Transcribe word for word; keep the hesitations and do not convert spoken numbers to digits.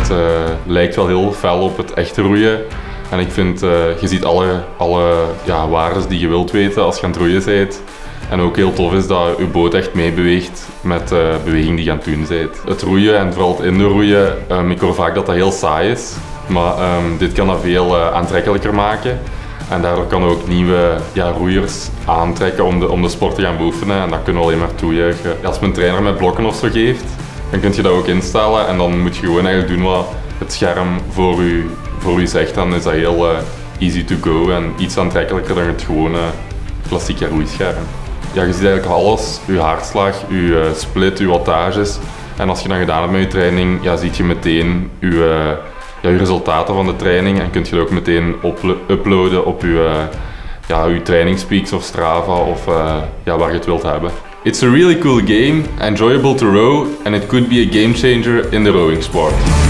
Het uh, lijkt wel heel fel op het echte roeien. En ik vind, uh, je ziet alle, alle ja, waardes die je wilt weten als je aan het roeien bent. En ook heel tof is dat je boot echt meebeweegt met de beweging die je aan het doen bent. Het roeien en vooral het indoorroeien, um, ik hoor vaak dat dat heel saai is. Maar um, dit kan dat veel uh, aantrekkelijker maken. En daardoor kan ook nieuwe ja, roeiers aantrekken om de, om de sport te gaan beoefenen. En dat kunnen we alleen maar toejuichen. Als men een trainer met blokken of zo geeft, dan kun je dat ook instellen. En dan moet je gewoon eigenlijk doen wat het scherm voor u, voor u zegt. Dan is dat heel uh, easy to go en iets aantrekkelijker dan het gewone klassieke roeischerm. Ja, je ziet eigenlijk alles, je hartslag, je uh, split, je wattages. En als je dat gedaan hebt met je training, ja, zie je meteen je, uh, ja, je resultaten van de training en kun je dat ook meteen uploaden op je, uh, ja, je trainingspeaks of Strava of uh, ja, waar je het wilt hebben. It's a really cool game, enjoyable to row, and it could be a game changer in the rowing sport.